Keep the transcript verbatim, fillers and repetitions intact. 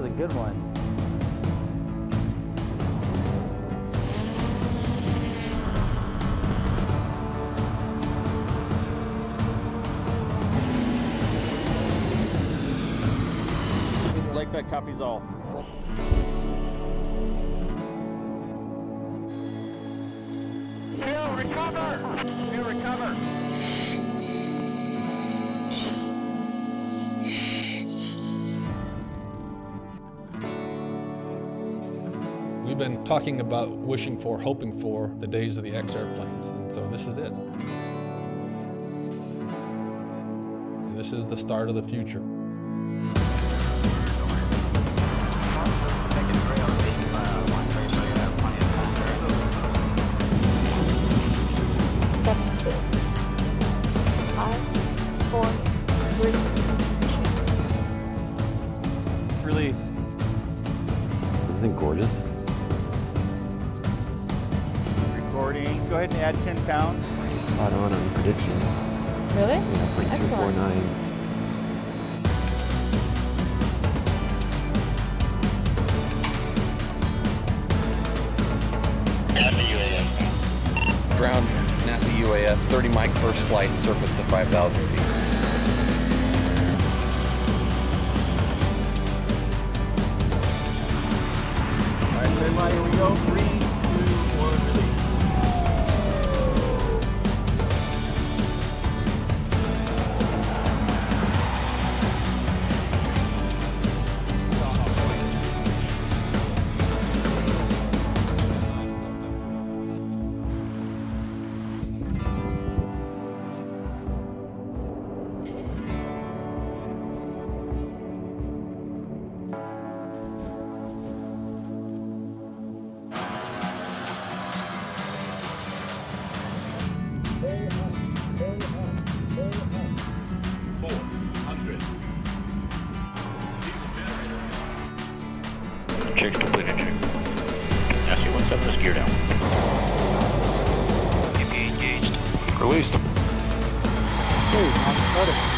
a good one. Lake Beck copies all. Bill, recover! Bill, recover! We've been talking about wishing for, hoping for the days of the X airplanes, and so this is it. And this is the start of the future. Four, three. Release. Isn't it gorgeous? Recording. Go ahead and add ten pounds. Spot on on predictions. Really? Yeah, point two four nine. Ground NASA U A S, thirty Mike first flight, surface to five thousand feet. All right, everybody, here we go. Three, two, one, release. Check completed, check. S C one seven is gear down. Engaged. Released. Hey, I'm